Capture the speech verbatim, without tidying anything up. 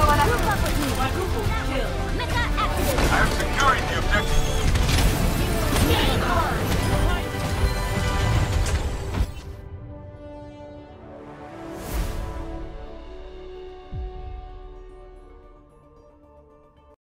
Group up with me. Mecha activated. I am securing the objective.